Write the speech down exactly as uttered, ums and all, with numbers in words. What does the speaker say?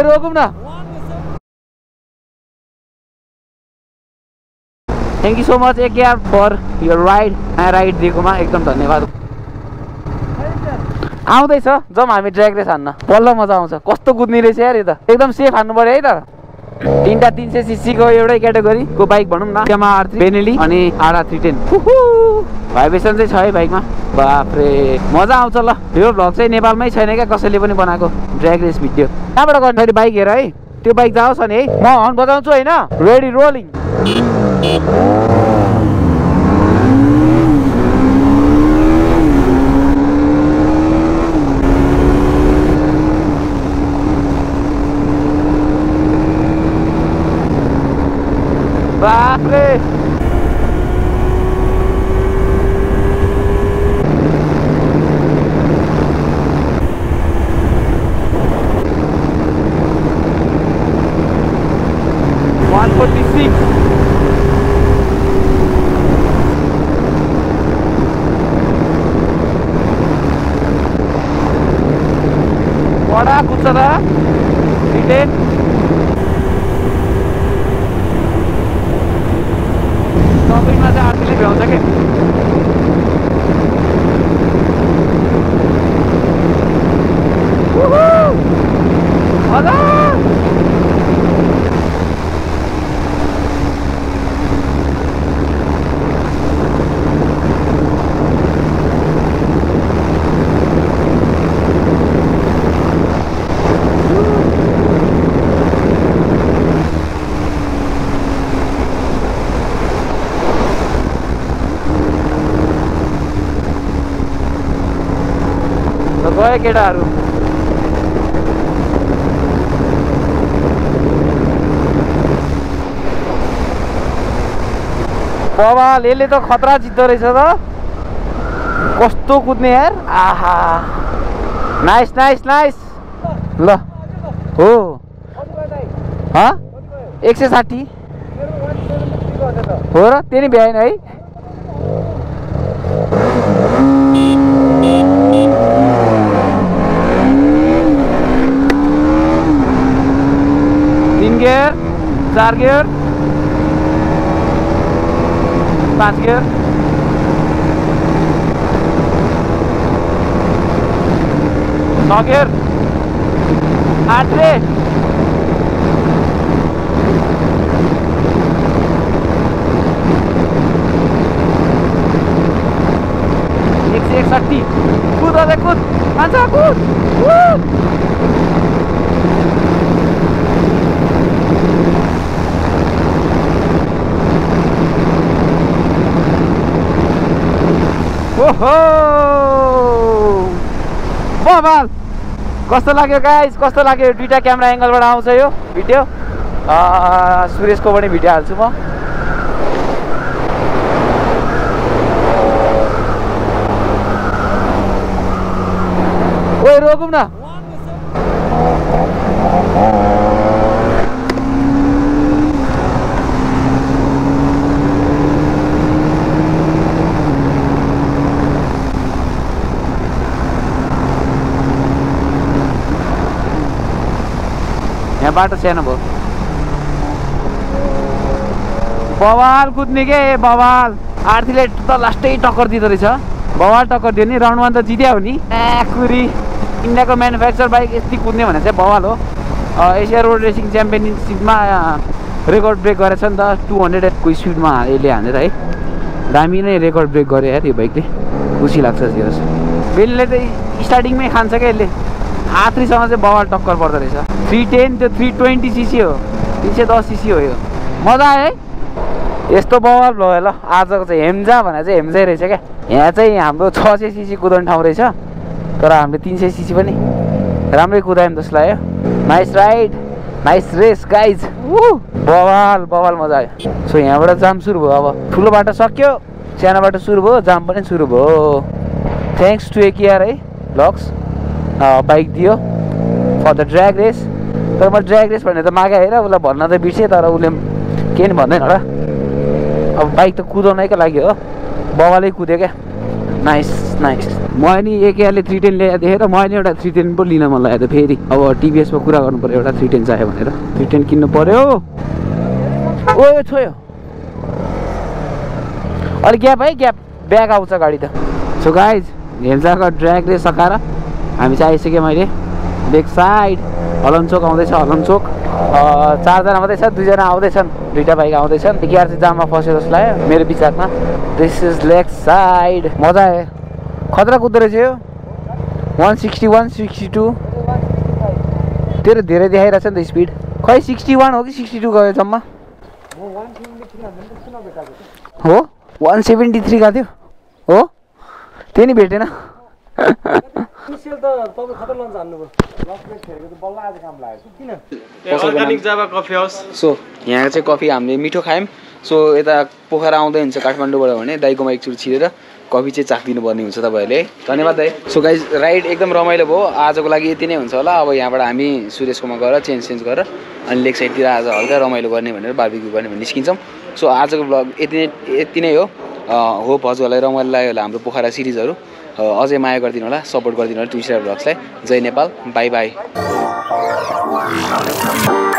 रोकौँ न। Thank you so much एक यार फर यो राइड राइड दिएकोमा एकदम धन्यवाद। आउँदैछ जाउँ हामी ड्र्याग रेस हान्न, बल्ल मजा आउँछ। कस्तो कुद्ने रहेछ यार यो त, एकदम सेफ हान्नु पर्यो है त। तीनटा तीन सय सीसीको एउटै क्याटेगोरीको बाइक भनौँ न, यामा आर थ्री बेनेली अनि आर थ्री टेन। भाइब्रेसन चाहिँ छ है बाइकमा, बाफ्रे मजा आउँछ। ल यो भ्लग चाहिँ नेपालमै छैन क्या कसैले पनि बनाएको ड्र्याग रेस भिडियो। कहाँबाट गर्ने फेरि बाइक हेर है, त्यो बाइक जाओस् नि है, म हर्न बजाउँछु होइन। Ready rolling. बाफ्रे one forty-six बडा कुद्छ त रिटेन। सबैमा चाहिँ आरतीले भ्याउँछ के। मजा गयो केटाहरू। बवाल यसले त खतरा जित्दो रहेछ त, कस्तो कुद्ने यार। आहा नाइस नाइस नाइस। ल हो एक सय साठी हो र, त्यो नि भ्याएन है। तीन गियर, चार गियर, पाँच गियर, छ गियर, आठ रे, एक सय एकसठी। कुद अझै कुद, मान्छे कुद। ओहो बवाल कस्तो लाग्यो गाइस, कस्तो लाग्यो। दुईटा क्यामेरा एङ्गलबाट आउँछ यो भिडियो। सुरेशको पनि भिडियो हाल्छु म। ओए रोकौँ न। यहाँ बाटो सानो भयो। बवाल कुद्ने के बवाल। आरतीले त लास्टै टक्कर दिँदो रहेछ। बवाल टक्कर दियो नि, राउन्ड वान त जित्यो हो नि। कुरी इन्डियाको म्यानुफ्याक्चर बाइक यति कुद्ने भने चाहिँ बवाल हो। एसिया रोड रेसिङ च्याम्पियनसिपमा रेकर्ड ब्रेक गरेछ नि त, टु हन्ड्रेडको स्पिडमा यसले हानेर है। दामी नै रेकर्ड ब्रेक गर्यो यार यो बाइकले, खुसी लाग्छ। सिरियस बेलले त स्टार्टिङमै खान्छ क्या यसले। आत्रीसँग चाहिँ बवाल टक्कर पर्दो रहेछ। थ्री टेन त्यो थ्री ट्वेन्टी सिसी हो, तिन सय दस सिसी हो यो। मजा आयो है यस्तो बवाल भयो। ल आजको चाहिँ हेम्जा भने चाहिँ हेम्जै रहेछ क्या। यहाँ चाहिँ हाम्रो छ सय सिसी कुदाउने ठाउँ रहेछ, तर हामीले तिन सय सिसी पनि राम्रै कुदायौँ जस्तो लाग्यो। Nice ride, nice race guys. बवाल बवाल मजा आयो। सो यहाँबाट जाम सुरु भयो। अब ठुलो बाटो सक्यो, सानो बाटो सुरु भयो, जाम पनि सुरु भयो। थ्याङ्क्स टु एकिआर है ब्लग्स, बाइक दियो फर द ड्र्याग रेस। तर म ड्र्याग रेस भनेर त मागे होइन, उसलाई भन्न त बिर्सेँ, तर उसले केही नि भन्दैन होला। अब बाइक त कुदाउनैको लागि हो, बवालै कुद्यो क्या। Nice nice. मैले नि एकेआरले थ्री टेन ल्याएर देखेर मैले एउटा थ्री टेन पो लिन मन लाग्यो फेरि। अब टिभीएसमा कुरा गर्नु पर्यो एउटा थ्री टेन चाहियो भनेर थ्री टेन किन्नु पर्यो। ओ छोयो अलिक ग्याप है ग्याप ब्याग आउँछ गाडी त। सो गाइज हेन्जाको ड्र्याग रेस सकाएर हामी चाहिँ आइसक्यो। मैले ब्याक साइड हलनचोक आउँदैछ हलनचोक चारजना मात्रै छ दुईजना आउँदैछन् दुईवटा बाइक आउँदैछन्। एकेआर चाहिँ जाममा फस्यो जस्तो लाग्यो मेरो विचारमा। दिस इज लेफ्ट साइड मजा आयो खतरा कुद्दो रहेछ यो one sixty one sixty two तेरो धेरै देखाइरहेछ नि त स्पिड। खै सिक्सटी वान हो कि सिक्सटी टू गयो जम्मा हो वान सेभेन्टी थ्री गएको थियो हो त्यही नि भेटेन। सो यहाँ चाहिँ कफी हामीले मिठो खायौँ। सो यता पोखरा आउँदै हुन्छ काठमाडौँबाट भने दाइकोमा एकचोटि छिरेर कफी चाहिँ चाखिदिनु पर्ने हुन्छ तपाईँहरूले। धन्यवाद दाइ। सो गाइज राइड एकदम रमाइलो भयो आजको लागि यति नै हुन्छ होला। अब यहाँबाट हामी सुरेशकोमा गएर चेन्ज चेन्ज गरेर अनि लेक साइडतिर आज हल्का रमाइलो गर्ने भनेर बार्बिक्यू गर्ने भनेर निस्किन्छौँ। सो आजको ब्लग यति नै यति नै हो। होप हजुरहरूलाई रमाइलो लाग्यो होला हाम्रो पोखरा सिरिजहरू। अझै माया गरिदिनु होला सपोर्ट गरिदिनु होला ट्विस्टर ब्लग्सलाई। जय नेपाल बाई बाई।